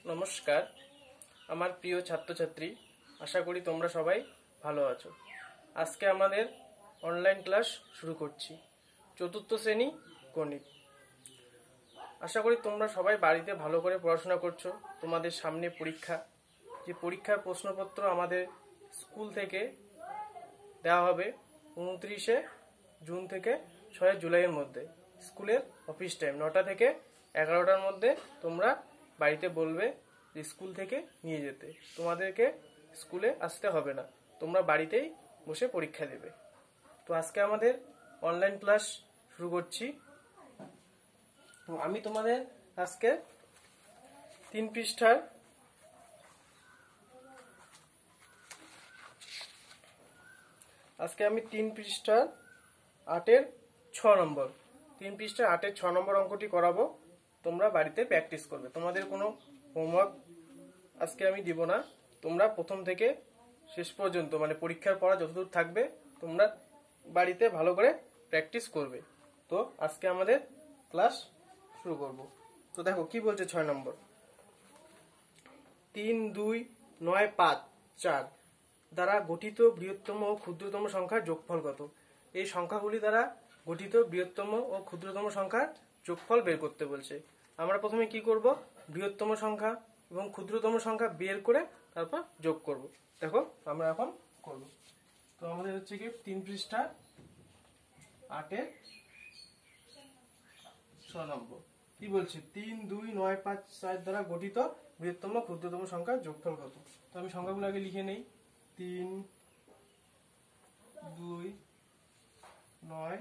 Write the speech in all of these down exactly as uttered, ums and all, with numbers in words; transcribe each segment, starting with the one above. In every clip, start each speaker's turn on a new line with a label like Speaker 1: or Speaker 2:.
Speaker 1: নমস্কার আমার প্রিয় ছাত্রছাত্রী, আশা করি তোমরা সবাই ভালো আছো। আজকে আমাদের অনলাইন ক্লাস শুরু করছি, চতুর্থ শ্রেণী গণিত। আশা করি তোমরা সবাই বাড়িতে ভালো করে পড়াশোনা করছো। তোমাদের সামনে পরীক্ষা, যে পরীক্ষার প্রশ্নপত্র আমাদের স্কুল থেকে দেওয়া হবে উনত্রিশে জুন থেকে ছয় জুলাইয়ের মধ্যে। স্কুলের অফিস টাইম নটা থেকে এগারোটার মধ্যে তোমরা বাড়িতে বলবে যে স্কুল থেকে নিয়ে যেতে। তোমাদেরকে স্কুলে আসতে হবে না, তোমরা বাড়িতেই বসে পরীক্ষা দেবে। তো আজকে আমাদের অনলাইন ক্লাস শুরু করছি। তো আমি তোমাদের আজকে তিন পৃষ্ঠার আজকে আমি তিন পৃষ্ঠার আটের ছ নম্বর তিন পৃষ্ঠার আটের ছ নম্বর অঙ্কটি করাবো। তোমরা বাড়িতে প্র্যাকটিস করবে। তোমাদের কোনো হোমওয়ার্ক আজকে আমি দিব না। তোমরা প্রথম থেকে শেষ পর্যন্ত মানে পরীক্ষার পড়া যতদূর থাকবে তোমরা বাড়িতে ভালো করে প্র্যাকটিস করবে। তো আজকে আমাদের ক্লাস শুরু করব। তো দেখো কি বলছে ছয় নম্বর, তিন দুই নয় পাঁচ চার দ্বারা গঠিত বৃহত্তম ও ক্ষুদ্রতম সংখ্যার যোগফল কত? এই সংখ্যাগুলি দ্বারা গঠিত বৃহত্তম ও ক্ষুদ্রতম সংখ্যার যোগফল বের করতে বলছে। আমরা প্রথমে কি করব, বৃহত্তম সংখ্যা এবং ক্ষুদ্রতম সংখ্যা বের করে তারপর যোগ করব। দেখো আমরা এখন করব। তো আমাদের হচ্ছে কি তিন পৃষ্ঠা আটের ছ নম্বর কি বলছে, তিন দুই নয় পাঁচ চার দ্বারা গঠিত বৃহত্তম ক্ষুদ্রতম সংখ্যার যোগফল কত? তো আমি সংখ্যাগুলো আগে লিখে নেই। তিন দুই নয়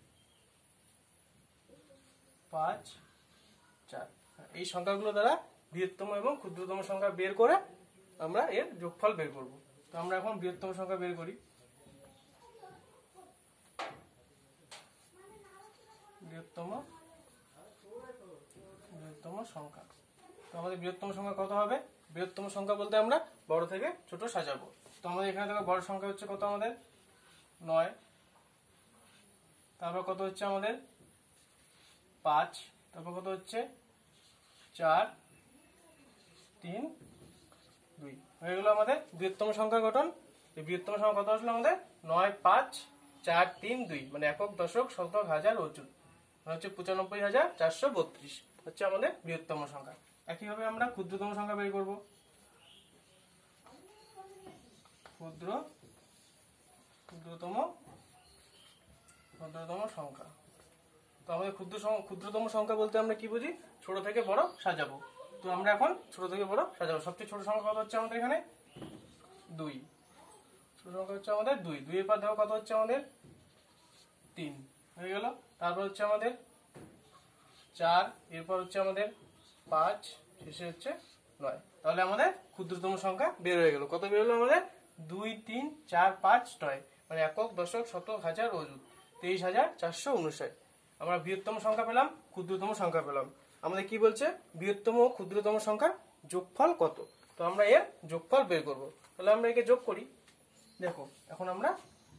Speaker 1: পাঁচ চার, এই সংখ্যাগুলো দ্বারা বৃহত্তম এবং ক্ষুদ্রতম সংখ্যা বের করে আমরা এর যোগফল বের করব। তো আমরা এখন বৃহত্তম সংখ্যা বের করি। বৃহত্তম বৃহত্তম সংখ্যা, তো আমাদের বৃহত্তম সংখ্যা কত হবে? বৃহত্তম সংখ্যা বলতে আমরা বড় থেকে ছোট সাজাবো। তো আমাদের এখানে দেখো বড় সংখ্যা হচ্ছে কত, আমাদের নয়। তারপর কত হচ্ছে আমাদের পাঁচ। তারপর কত হচ্ছে চার তিন দুই। হয়ে গেল আমাদের বৃহত্তম সংখ্যা গঠন। এই বৃহত্তম সংখ্যা কত আসলো আমাদের? নয় পাঁচ চার তিন দুই, মানে একক দশক শতক হাজার অযুত, মানে হচ্ছে পঁচানব্বই হাজার চারশো বত্রিশ হচ্ছে আমাদের বৃহত্তম সংখ্যা। একইভাবে আমরা ক্ষুদ্রতম সংখ্যা বের করব। ক্ষুদ্র ক্ষুদ্রতম ক্ষুদ্রতম সংখ্যা, তো আমাদের ক্ষুদ্র ক্ষুদ্রতম সংখ্যা বলতে আমরা কি বুঝি? ছোট থেকে বড় সাজাবো। তো আমরা এখন ছোট থেকে বড় সাজাবো। সবচেয়ে ছোট সংখ্যা কত হচ্ছে আমাদের এখানে? দুই। ছোট সংখ্যা হচ্ছে আমাদের দুই। দুইয়ের পর দেখো কত হচ্ছে আমাদের? তিন হয়ে গেল। তারপর হচ্ছে আমাদের চার, এরপর হচ্ছে আমাদের পাঁচ, শেষে হচ্ছে নয়। তাহলে আমাদের ক্ষুদ্রতম সংখ্যা বের হয়ে গেল। কত বের হলো আমাদের? দুই তিন চার পাঁচ নয়, মানে একক দশক শতক হাজার অযুত তেইশ হাজার চারশো উনষাট। আমরা বৃহত্তম সংখ্যা পেলাম, ক্ষুদ্রতম সংখ্যা পেলাম। আমাদের কি বলছে? বৃহত্তম ও ক্ষুদ্রতম সংখ্যার যোগফল কত? তো আমরা এর যোগফল বের করব। তাহলে আমরা একে যোগ করি। দেখো এখন আমরা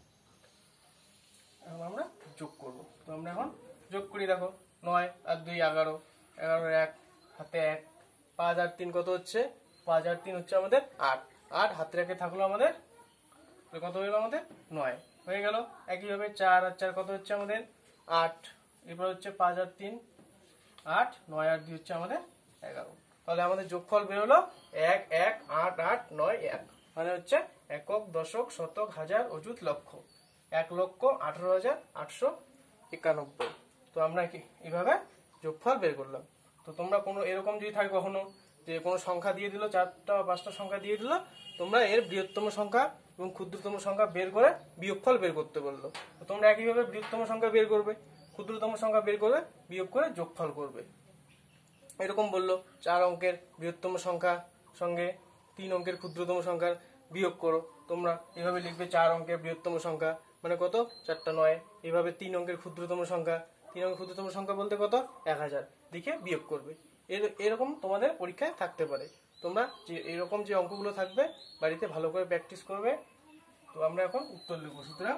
Speaker 1: এখন আমরা যোগ করব। তো আমরা এখন যোগ করি। দেখো নয় আর দুই এগারো, এগারো এক হাতে এক, পাঁচ আর তিন কত হচ্ছে? পাঁচ আর তিন হচ্ছে আমাদের আট। আট হাতে রেখে থাকলো আমাদের কত হলো? আমাদের নয় হয়ে গেল। একইভাবে চার আর চার কত হচ্ছে আমাদের? আট। এরপর হচ্ছে পাঁচ আর তিন আট, নয় আর দুই হচ্ছে আমাদের এগারো। তাহলে আমাদের যোগফল বের হলো এক এক আট আট নয় এক, মানে হচ্ছে একক দশক শতক হাজার অযুত লক্ষ, এক লক্ষ আঠারো হাজার আটশো একানব্বই। তো আমরা কি এইভাবে যোগফল বের করলাম। তো তোমরা কোনো এরকম যদি থাকে কখনো যে কোনো সংখ্যা দিয়ে দিল, চারটা বা পাঁচটা সংখ্যা দিয়ে দিল, তোমরা এর বৃহত্তম সংখ্যা এবং ক্ষুদ্রতম সংখ্যা বের করে বিয়োগফল বের করতে বললো, তো তোমরা একইভাবে বৃহত্তম সংখ্যা বের করবে, ক্ষুদ্রতম সংখ্যা বের করবে, বিয়োগ করে যোগফল করবে। এরকম বললো চার অঙ্কের বৃহত্তম সংখ্যা সঙ্গে তিন অঙ্কের ক্ষুদ্রতম সংখ্যার বিয়োগ করো। তোমরা এভাবে লিখবে চার অঙ্কের বৃহত্তম সংখ্যা মানে কত? চারটা নয়। এভাবে তিন অঙ্কের ক্ষুদ্রতম সংখ্যা, তিন অঙ্কের ক্ষুদ্রতম সংখ্যা বলতে কত? এক হাজার, লিখে বিয়োগ করবে। এর এরকম তোমাদের পরীক্ষায় থাকতে পারে। তোমরা যে এরকম যে অঙ্কগুলো থাকবে বাড়িতে ভালো করে প্র্যাকটিস করবে। তো আমরা এখন উত্তর লিখবো। সুতরাং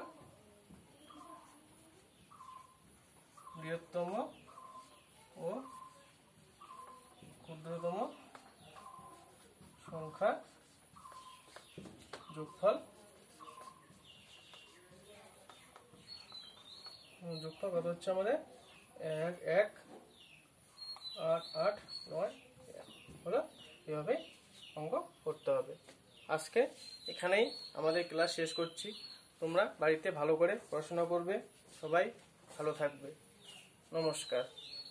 Speaker 1: বৃহত্তম ও ক্ষুদ্রতম যোগফল যোগফল কত হচ্ছে আমাদের এক এক আট আট নয় হলো। এভাবে অঙ্ক করতে হবে। আজকে এখানেই আমাদের ক্লাস শেষ করছি। তোমরা বাড়িতে ভালো করে পড়াশোনা করবে, সবাই ভালো থাকবে। নমস্কার।